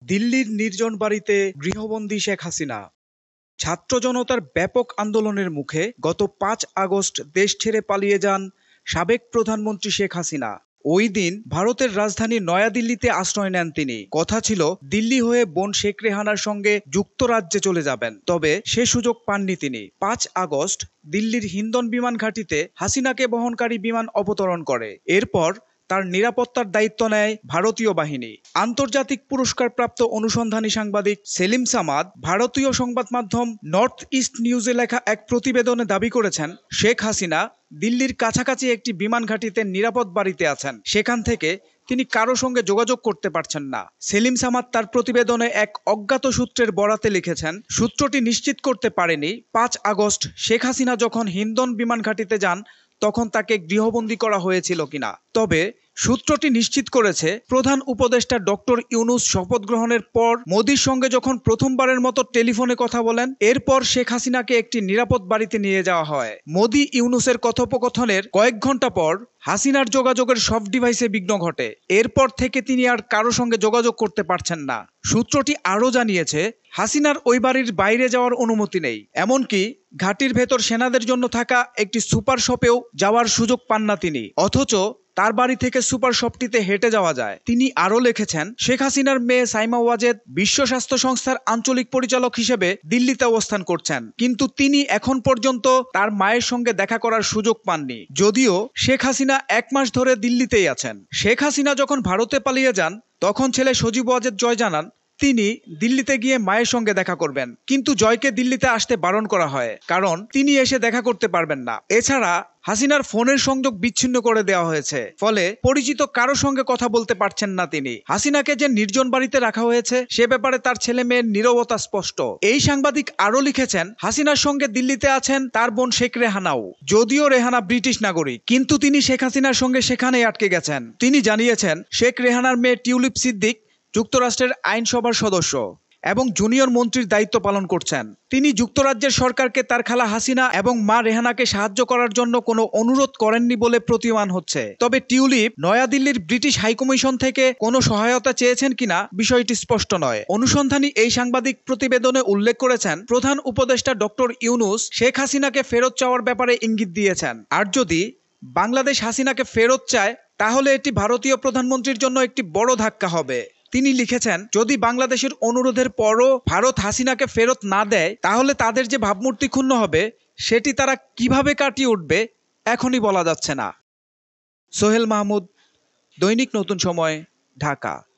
দিল্লির নির্জন বাড়িতে গৃহবন্দী শেখ হাসিনা। ছাত্র জনতার ব্যাপক আন্দোলনের মুখে গত ৫ আগস্ট দেশ ছেড়ে পালিয়ে যান সাবেক প্রধানমন্ত্রী শেখ হাসিনা। ওই দিন ভারতের রাজধানী নয়াদিল্লিতে আশ্রয় নেন তিনি। কথা ছিল দিল্লি হয়ে বোন শেখ রেহানার সঙ্গে যুক্তরাজ্যে চলে যাবেন, তবে সে সুযোগ পাননি তিনি। ৫ আগস্ট দিল্লির হিন্দন বিমান ঘাঁটিতে হাসিনাকে বহনকারী বিমান অবতরণ করে। এরপর তার নিরাপত্তার দায়িত্ব নেয় ভারতীয় বাহিনী। আন্তর্জাতিক পুরস্কারপ্রাপ্ত অনুসন্ধানী সাংবাদিক সেলিম সামাদ ভারতীয় সংবাদ মাধ্যম নর্থ ইস্ট নিউজে লেখা এক প্রতিবেদনে দাবি করেছেন, শেখ হাসিনা দিল্লির কাছাকাছি একটি বিমান ঘাঁটিতে নিরাপদ বাড়িতে আছেন। সেখান থেকে তিনি কারো সঙ্গে যোগাযোগ করতে পারছেন না। সেলিম সামাদ তার প্রতিবেদনে এক অজ্ঞাত সূত্রের বরাতে লিখেছেন, সূত্রটি নিশ্চিত করতে পারেনি ৫ আগস্ট শেখ হাসিনা যখন হিন্দন বিমান ঘাঁটিতে যান তখন তাকে গৃহবন্দী করা হয়েছিল কিনা। তবে সূত্রটি নিশ্চিত করেছে, প্রধান উপদেষ্টা ডক্টর ইউনূস শপথ গ্রহণের পর মোদির সঙ্গে যখন প্রথমবারের মতো টেলিফোনে কথা বলেন, এরপর শেখ হাসিনাকে একটি নিরাপদ বাড়িতে নিয়ে যাওয়া হয়। মোদি ইউনূসের কথোপকথনের কয়েক ঘন্টা পর হাসিনার যোগাযোগের সব ডিভাইসে বিঘ্ন ঘটে। এরপর থেকে তিনি আর কারো সঙ্গে যোগাযোগ করতে পারছেন না। সূত্রটি আরও জানিয়েছে, হাসিনার ওই বাড়ির বাইরে যাওয়ার অনুমতি নেই, এমনকি ঘাটির ভেতর সেনাদের জন্য থাকা একটি সুপার শপেও যাওয়ার সুযোগ পান না তিনি। অথচ তার বাড়ি থেকে সুপার শপটিতে হেঁটে যাওয়া যায়। তিনি আরও লিখেছেন, শেখ হাসিনার মেয়ে সাইমা ওয়াজেদ বিশ্ব স্বাস্থ্য সংস্থার আঞ্চলিক পরিচালক হিসেবে দিল্লিতে অবস্থান করছেন, কিন্তু তিনি এখন পর্যন্ত তার মায়ের সঙ্গে দেখা করার সুযোগ পাননি। যদিও শেখ হাসিনা ১ মাস ধরে দিল্লিতেই আছেন। শেখ হাসিনা যখন ভারতে পালিয়ে যান তখন ছেলে সজীব ওয়াজেদ জয় জানান তিনি দিল্লিতে গিয়ে মায়ের সঙ্গে দেখা করবেন, কিন্তু জয়কে দিল্লিতে আসতে বারণ করা হয়, কারণ তিনি এসে দেখা করতে পারবেন না। এছাড়া হাসিনার ফোনের সংযোগ বিচ্ছিন্ন করে দেওয়া হয়েছে, ফলে পরিচিত কারো সঙ্গে কথা বলতে পারছেন না তিনি। হাসিনাকে যে নির্জন বাড়িতে রাখা হয়েছে সে ব্যাপারে তার ছেলে মেয়ের নীরবতা স্পষ্ট। এই সাংবাদিক আরও লিখেছেন, হাসিনার সঙ্গে দিল্লিতে আছেন তার বোন শেখ রেহানাও। যদিও রেহানা ব্রিটিশ নাগরিক, কিন্তু তিনি শেখ হাসিনার সঙ্গে সেখানেই আটকে গেছেন। তিনি জানিয়েছেন, শেখ রেহানার মেয়ে টিউলিপ সিদ্দিক যুক্তরাষ্ট্রের আইনসভার সদস্য এবং জুনিয়র মন্ত্রীর দায়িত্ব পালন করছেন। তিনি যুক্তরাজ্যের সরকারকে তার খালা হাসিনা এবং মা রেহানাকে সাহায্য করার জন্য কোনো অনুরোধ করেননি বলে প্রতীয়মান হচ্ছে। তবে টিউলিপ নয়াদিল্লির ব্রিটিশ হাইকমিশন থেকে কোনো সহায়তা চেয়েছেন কিনা বিষয়টি স্পষ্ট নয়। অনুসন্ধানী এই সাংবাদিক প্রতিবেদনে উল্লেখ করেছেন, প্রধান উপদেষ্টা ডক্টর ইউনূস শেখ হাসিনাকে ফেরত চাওয়ার ব্যাপারে ইঙ্গিত দিয়েছেন। আর যদি বাংলাদেশ হাসিনাকে ফেরত চায় তাহলে এটি ভারতীয় প্রধানমন্ত্রীর জন্য একটি বড় ধাক্কা হবে। তিনি লিখেছেন, যদি বাংলাদেশের অনুরোধের পরও ভারত হাসিনাকে ফেরত না দেয় তাহলে তাদের যে ভাবমূর্তি ক্ষুণ্ণ হবে সেটি তারা কিভাবে কাটিয়ে উঠবে এখনই বলা যাচ্ছে না। সোহেল মাহমুদ, দৈনিক নতুন সময়, ঢাকা।